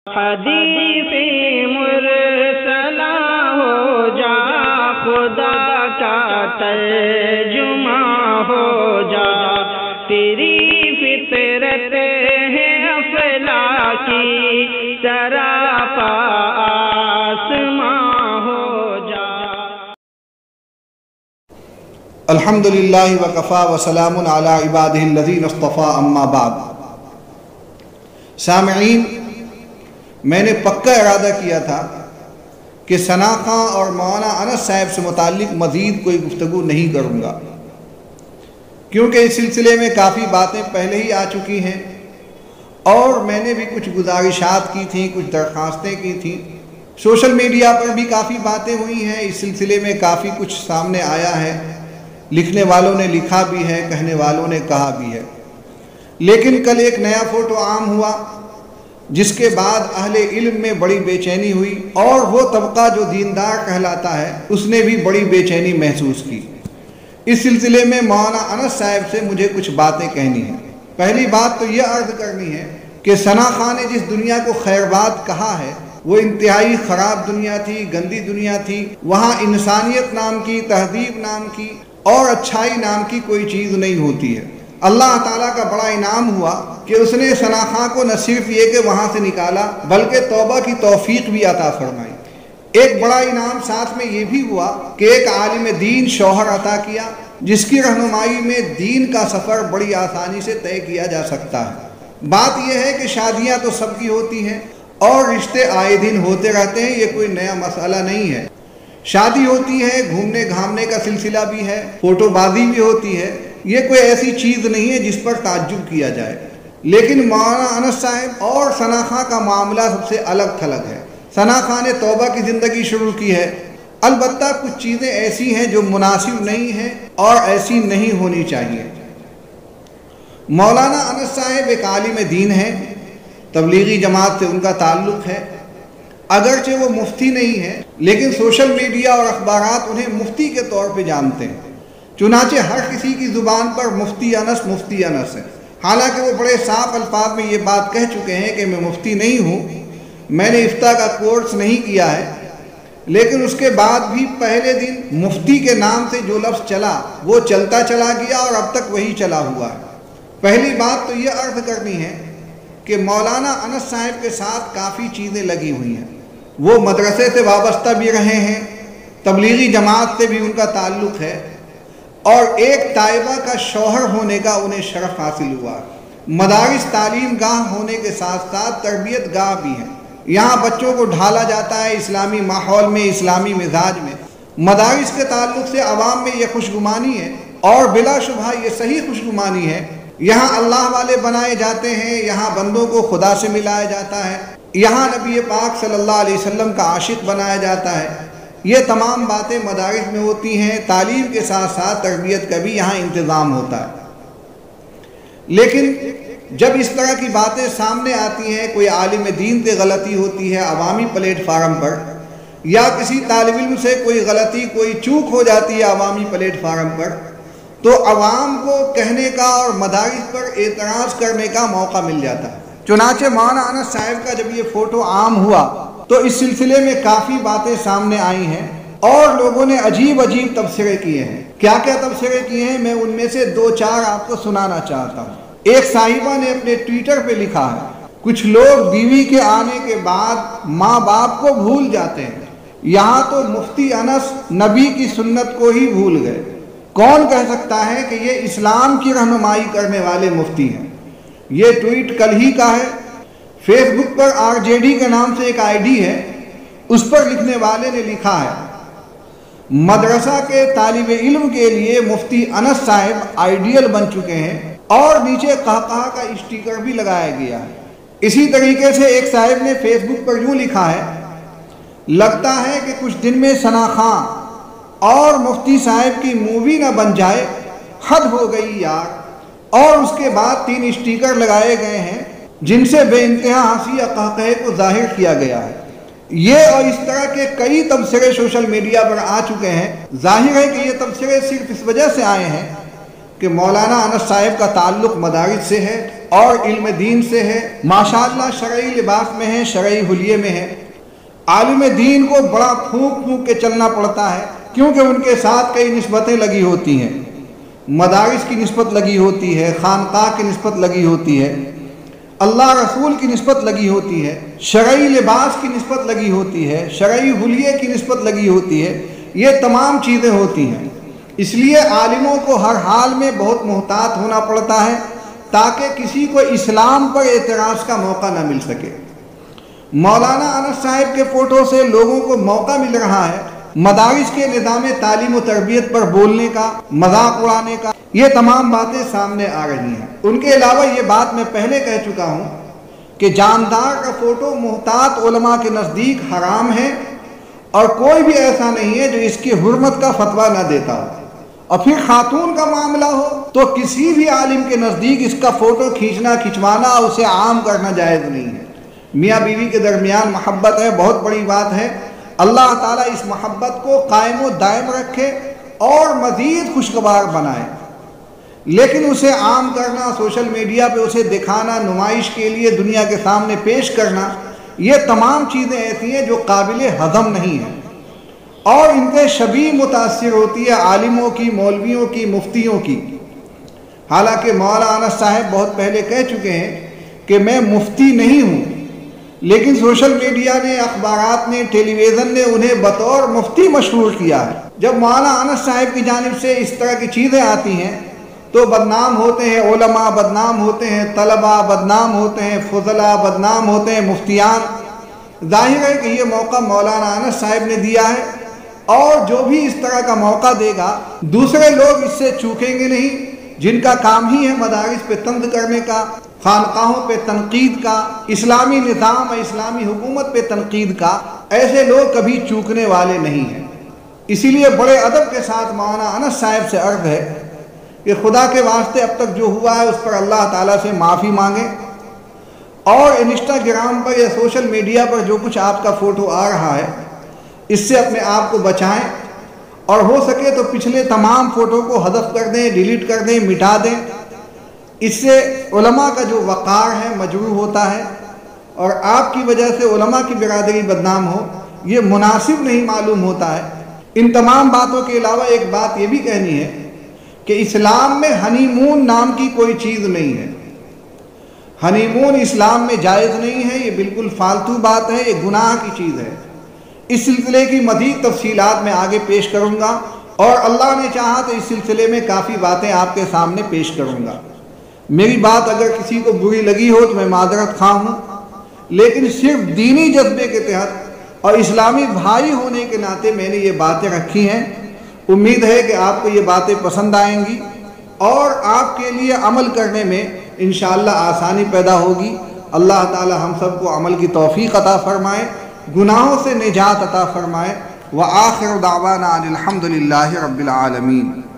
حدیث مرسلہ ہو جا، خدا کا ترجمہ ہو جا، تیری فطرت ہے افلاکی سراپا آسماں ہو جا۔ الحمدللہ وکفا وسلام علی عبادہ الذین اصطفیٰ، اما بعد۔ سامعین، میں نے پکا ارادہ کیا تھا کہ ثنا خاں اور مولانا انس صاحب سے متعلق مزید کوئی گفتگو نہیں کروں گا، کیونکہ اس سلسلے میں کافی باتیں پہلے ہی آ چکی ہیں اور میں نے بھی کچھ گزارشات کی تھیں، کچھ درخواستیں کی تھیں۔ سوشل میڈیا پر بھی کافی باتیں ہوئی ہیں، اس سلسلے میں کافی کچھ سامنے آیا ہے، لکھنے والوں نے لکھا بھی ہے، کہنے والوں نے کہا بھی ہے۔ لیکن کل ایک نیا فوٹو عام ہوا جس کے بعد اہل علم میں بڑی بے چینی ہوئی، اور وہ طبقہ جو دیندار کہلاتا ہے اس نے بھی بڑی بے چینی محسوس کی۔ اس سلسلے میں مولانا انس صاحب سے مجھے کچھ باتیں کہنی ہیں۔ پہلی بات تو یہ عرض کرنی ہے کہ ثنا خاں نے جس دنیا کو خیرباد کہا ہے وہ انتہائی خراب دنیا تھی، گندی دنیا تھی۔ وہاں انسانیت نام کی، تہذیب نام کی اور اچھائی نام کی کوئی چیز نہیں ہوتی ہے۔ اللہ تعالیٰ کا بڑا انعام ہوا کہ اس نے ثنا خاں کو نہ صرف یہ کہ وہاں سے نکالا بلکہ توبہ کی توفیق بھی عطا فرمائی۔ ایک بڑا انعام ساتھ میں یہ بھی ہوا کہ ایک عالم دین شوہر عطا کیا جس کی رہنمائی میں دین کا سفر بڑی آسانی سے طے کیا جا سکتا ہے۔ بات یہ ہے کہ شادیاں تو سب کی ہوتی ہیں اور رشتے آئے دن ہوتے رہتے ہیں، یہ کوئی نیا مسئلہ نہیں ہے۔ شادی ہوتی ہے، گھومنے گھامنے کا سلسلہ بھی ہے، فوٹو بازی بھی ہوتی ہے، یہ کوئی ایسی چیز نہیں ہے جس پر تعجب کیا جائے۔ لیکن مولانا انس صاحب اور ثنا خاں کا معاملہ سب سے الگ تھلگ ہے۔ ثنا خاں نے توبہ کی زندگی شروع کی ہے، البتہ کچھ چیزیں ایسی ہیں جو مناسب نہیں ہیں اور ایسی نہیں ہونی چاہیے۔ مولانا انس صاحب ایک عالم دین ہیں، تبلیغی جماعت سے ان کا تعلق ہے، اگرچہ وہ مفتی نہیں ہیں لیکن سوشل میڈیا اور اخبارات انہیں مفتی کے طور پہ جانتے ہیں۔ چنانچہ ہر کسی کی زبان پر مفتی انس ہے، حالانکہ وہ بڑے صاف الفاظ میں یہ بات کہہ چکے ہیں کہ میں مفتی نہیں ہوں، میں نے افتاء کا کورس نہیں کیا ہے، لیکن اس کے بعد بھی پہلے دن مفتی کے نام سے جو لفظ چلا وہ چلتا چلا گیا اور اب تک وہی چلا ہوا ہے۔ پہلی بات تو یہ عرض کرنی ہے کہ مولانا انس صاحب کے ساتھ کافی چیزیں لگی ہوئی ہیں۔ وہ مدرسے سے وابستہ بھی رہے ہیں، تبلیغی جماعت سے بھی ان کا تعلق ہے، اور ایک طائبہ کا شوہر ہونے کا انہیں شرف حاصل ہوا۔ مدارس تعلیم گاہ ہونے کے ساتھ ساتھ تربیت گاہ بھی ہیں، یہاں بچوں کو ڈھالا جاتا ہے اسلامی ماحول میں، اسلامی مزاج میں۔ مدارس کے تعلق سے عوام میں یہ خوشگمانی ہے اور بلا شبہ یہ صحیح خوشگمانی ہے، یہاں اللہ والے بنائے جاتے ہیں، یہاں بندوں کو خدا سے ملایا جاتا ہے، یہاں نبی پاک صلی اللہ علیہ وسلم کا عاشق بنایا جاتا ہے۔ یہ تمام باتیں مدارس میں ہوتی ہیں، تعلیم کے ساتھ ساتھ تربیت کا بھی یہاں انتظام ہوتا ہے۔ لیکن جب اس طرح کی باتیں سامنے آتی ہیں، کوئی عالم دین سے غلطی ہوتی ہے عوامی پلیٹ فارم پر، یا کسی طالب علم سے کوئی غلطی، کوئی چوک ہو جاتی ہے عوامی پلیٹ فارم پر، تو عوام کو کہنے کا اور مدارس پر اعتراض کرنے کا موقع مل جاتا ہے۔ چنانچہ مولانا انس صاحب کا جب یہ فوٹو عام ہوا تو اس سلسلے میں کافی باتیں سامنے آئی ہیں اور لوگوں نے عجیب عجیب تبصرے کیے ہیں۔ کیا کیا تبصرے کیے ہیں میں ان میں سے دو چار آپ کو سنانا چاہتا ہوں۔ ایک صاحبہ نے اپنے ٹویٹر پہ لکھا ہے، کچھ لوگ بیوی کے آنے کے بعد ماں باپ کو بھول جاتے ہیں، یہاں تو مفتی انس نبی کی سنت کو ہی بھول گئے۔ کون کہہ سکتا ہے کہ یہ اسلام کی رہنمائی کرنے والے مفتی ہیں؟ یہ ٹویٹ کل ہی کا ہے۔ فیس بک پر RJD کے نام سے ایک ID ہے، اس پر لکھنے والے نے لکھا ہے، مدرسہ کے طالب علم کے لیے مفتی انس صاحب آئیڈیل بن چکے ہیں، اور نیچے قہقہ کا اسٹیکر بھی لگایا گیا ہے۔ اسی طریقے سے ایک صاحب نے فیس بک پر یوں لکھا ہے، لگتا ہے کہ کچھ دن میں ثنا خاں اور مفتی صاحب کی مووی نہ بن جائے، حد ہو گئی یار، اور اس کے بعد 3 اسٹیکر لگائے گئے ہیں جن سے بے انتہا ہنسی یا قہقہے کو ظاہر کیا گیا ہے۔ یہ اور اس طرح کے کئی تبصرے سوشل میڈیا پر آ چکے ہیں۔ ظاہر ہے کہ یہ تبصرے صرف اس وجہ سے آئے ہیں کہ مولانا انس صاحب کا تعلق مدارس سے ہے اور علم دین سے ہے، ماشاءاللہ شرعی لباس میں ہے، شرعی حلیے میں ہے۔ عالم دین کو بڑا پھونک پھونک کے چلنا پڑتا ہے، کیونکہ ان کے ساتھ کئی نسبتیں لگی ہوتی ہیں، مدارس کی نسبت لگی ہوتی ہے، خانقاہ کی نسبت لگی ہوتی ہے، اللہ رسول کی نسبت لگی ہوتی ہے، شرعی لباس کی نسبت لگی ہوتی ہے، شرعی حلیے کی نسبت لگی ہوتی ہے، یہ تمام چیزیں ہوتی ہیں۔ اس لیے عالموں کو ہر حال میں بہت محتاط ہونا پڑتا ہے تاکہ کسی کو اسلام پر اعتراض کا موقع نہ مل سکے۔ مولانا انس صاحب کے فوٹو سے لوگوں کو موقع مل رہا ہے مدارس کے نظام تعلیم و تربیت پر بولنے کا، مذاق اڑانے کا، یہ تمام باتیں سامنے آ رہی ہیں۔ ان کے علاوہ یہ بات میں پہلے کہہ چکا ہوں کہ جاندار کا فوٹو محتاط علماء کے نزدیک حرام ہے، اور کوئی بھی ایسا نہیں ہے جو اس کی حرمت کا فتویٰ نہ دیتا ہو۔ اور پھر خاتون کا معاملہ ہو تو کسی بھی عالم کے نزدیک اس کا فوٹو کھینچنا، کھنچوانا، اسے عام کرنا جائز نہیں ہے۔ میاں بیوی کے درمیان محبت ہے، بہت بڑی بات ہے۔ اللہ تعالیٰ اس محبت کو قائم و دائم رکھے اور مزید خوشگوار بنائے، لیکن اسے عام کرنا، سوشل میڈیا پہ اسے دکھانا، نمائش کے لیے دنیا کے سامنے پیش کرنا، یہ تمام چیزیں ایسی ہیں جو قابل ہضم نہیں ہیں، اور ان سے شبیہ متاثر ہوتی ہے عالموں کی، مولویوں کی، مفتیوں کی۔ حالانکہ مولانا انس صاحب بہت پہلے کہہ چکے ہیں کہ میں مفتی نہیں ہوں، لیکن سوشل میڈیا نے، اخبارات نے، ٹیلی ویژن نے انہیں بطور مفتی مشہور کیا ہے۔ جب مولانا انس صاحب کی جانب سے اس طرح کی چیزیں آتی ہیں تو بدنام ہوتے ہیں علماء، بدنام ہوتے ہیں طلباء، بدنام ہوتے ہیں فضلاء، بدنام ہوتے ہیں مفتیان۔ ظاہر ہے کہ یہ موقع مولانا انس صاحب نے دیا ہے، اور جو بھی اس طرح کا موقع دے گا دوسرے لوگ اس سے چوکیں گے نہیں، جن کا کام ہی ہے مدارس پہ طنز کرنے کا، خانقاہوں پہ تنقید کا، اسلامی نظام اور اسلامی حکومت پہ تنقید کا، ایسے لوگ کبھی چوکنے والے نہیں ہیں۔ اسی لیے بڑے ادب کے ساتھ مولانا انس صاحب سے عرض ہے کہ خدا کے واسطے اب تک جو ہوا ہے اس پر اللہ تعالیٰ سے معافی مانگیں، اور انسٹاگرام پر یا سوشل میڈیا پر جو کچھ آپ کا فوٹو آ رہا ہے اس سے اپنے آپ کو بچائیں، اور ہو سکے تو پچھلے تمام فوٹو کو حذف کر دیں، ڈیلیٹ کر دیں، مٹا دیں۔ اس سے علماء کا جو وقار ہے مجروح ہوتا ہے، اور آپ کی وجہ سے علماء کی برادری بدنام ہو، یہ مناسب نہیں معلوم ہوتا ہے۔ ان تمام باتوں کے علاوہ ایک بات یہ بھی کہنی ہے کہ اسلام میں ہنی مون نام کی کوئی چیز نہیں ہے۔ ہنی مون اسلام میں جائز نہیں ہے، یہ بالکل فالتو بات ہے، یہ گناہ کی چیز ہے۔ اس سلسلے کی مزید تفصیلات میں آگے پیش کروں گا، اور اللہ نے چاہا تو اس سلسلے میں کافی باتیں آپ کے سامنے پیش کروں گا۔ میری بات اگر کسی کو بری لگی ہو تو میں معذرت خواہ ہوں، لیکن صرف دینی جذبے کے تحت اور اسلامی بھائی ہونے کے ناطے میں نے یہ باتیں رکھی ہیں۔ امید ہے کہ آپ کو یہ باتیں پسند آئیں گی اور آپ کے لیے عمل کرنے میں انشاءاللہ آسانی پیدا ہوگی۔ اللہ تعالی ہم سب کو عمل کی توفیق عطا فرمائے، گناہوں سے نجات عطا فرمائے۔ وآخر دعوانا ان الحمد للہ رب العالمین۔